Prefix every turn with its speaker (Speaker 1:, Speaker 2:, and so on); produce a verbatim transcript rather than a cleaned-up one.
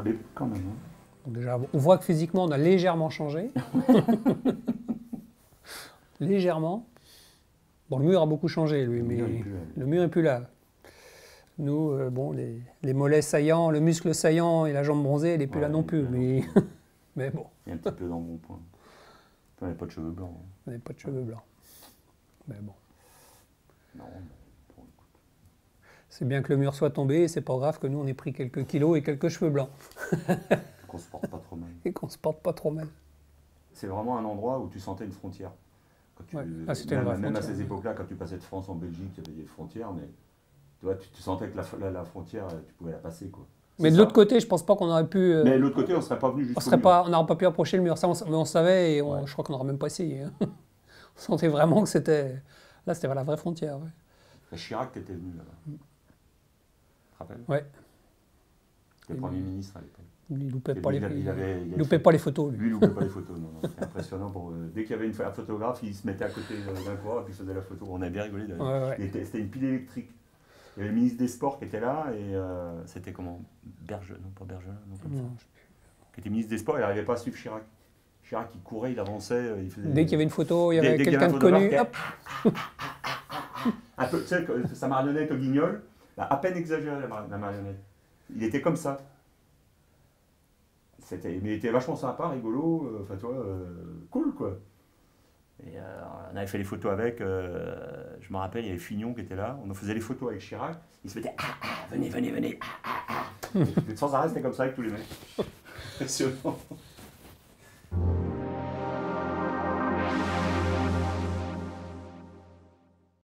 Speaker 1: mais quand même. Hein.
Speaker 2: Donc déjà, on voit que physiquement, on a légèrement changé. Légèrement. Bon, le mur a beaucoup changé, lui,
Speaker 1: Le
Speaker 2: mais
Speaker 1: mur est plus là.
Speaker 2: le mur n'est plus là. Nous, euh, bon, les, les mollets saillants, le muscle saillant et la jambe bronzée, elle n'est plus
Speaker 1: Ouais,
Speaker 2: là non
Speaker 1: il est
Speaker 2: plus.
Speaker 1: plus là
Speaker 2: Mais,
Speaker 1: non plus.
Speaker 2: mais bon,
Speaker 1: Il y a un petit peu dans mon point. On n'avait pas de cheveux blancs. Hein.
Speaker 2: on n'avait pas de cheveux blancs. Mais bon.
Speaker 1: Non, mais bon, écoute.
Speaker 2: C'est bien que le mur soit tombé, et c'est pas grave que nous, on ait pris quelques kilos et quelques cheveux blancs.
Speaker 1: Qu'on se porte pas trop mal.
Speaker 2: Et qu'on se porte pas trop mal.
Speaker 1: C'est vraiment un endroit où tu sentais une frontière. Quand tu,
Speaker 2: Ouais. Ah, c'était une
Speaker 1: même,
Speaker 2: vraie
Speaker 1: même à
Speaker 2: frontière,
Speaker 1: ces
Speaker 2: ouais.
Speaker 1: époques-là, quand tu passais de France en Belgique, il y avait des frontières, mais tu vois, tu, tu sentais que la, la, la frontière, tu pouvais la passer, quoi.
Speaker 2: Mais de
Speaker 1: ça.
Speaker 2: l'autre côté, je pense pas qu'on aurait pu. euh,
Speaker 1: Mais de l'autre côté, on ne serait pas venu
Speaker 2: on
Speaker 1: jusqu'au
Speaker 2: serait
Speaker 1: mur.
Speaker 2: pas, on n'aurait pas pu approcher le mur. Ça, on, mais on savait et on-
Speaker 1: Ouais.
Speaker 2: je crois qu'on n'aurait même pas essayé. Hein. On sentait vraiment que c'était. Là, c'était la vraie frontière. Ouais.
Speaker 1: C'est Chirac qui était venu là-bas. Tu te rappelles?
Speaker 2: Ouais.
Speaker 1: Le
Speaker 2: Et
Speaker 1: Premier
Speaker 2: lui-
Speaker 1: ministre à l'époque.
Speaker 2: Il loupait
Speaker 1: Et
Speaker 2: pas
Speaker 1: lui,
Speaker 2: les,
Speaker 1: il avait- il avait- il
Speaker 2: il
Speaker 1: avait
Speaker 2: loupait
Speaker 1: fait-
Speaker 2: pas les photos. Lui.
Speaker 1: Lui, il loupait pas les photos. Non, non. C'était impressionnant. Pour, euh, dès qu'il y avait une, un photographe, il se mettait à côté euh, d'un coureur et puis il faisait la photo. On avait bien rigolé d'ailleurs.
Speaker 2: Ouais, ouais.
Speaker 1: Il était- C'était une pile électrique. Il y avait le ministre des Sports qui était là et euh, c'était comment Berge, non pas Bergelin, non comme ça.
Speaker 2: Non.
Speaker 1: Qui était ministre des Sports, il n'arrivait pas à suivre Chirac. Chirac, il courait, il avançait, il faisait.
Speaker 2: Dès qu'il y avait une photo, il y
Speaker 1: Dès-
Speaker 2: avait
Speaker 1: dès qu'il y
Speaker 2: quelqu'un de
Speaker 1: avait un
Speaker 2: connu.
Speaker 1: photographe
Speaker 2: Hop.
Speaker 1: Un peu, tu sais, que sa marionnette au guignol, là, à peine exagéré la, mar- la marionnette. Il était comme ça. C'était, mais il était vachement sympa, rigolo, euh, enfin, tu vois, euh, cool, quoi. Et euh, on avait fait les photos avec, euh, je me rappelle, il y avait Fignon qui était là, on nous faisait les photos avec Chirac, il se mettait, ah, ah, venez, venez, venez, ah, ah, ah. Et sans arrêt, c'était comme ça avec tous les mecs. Impressionnant.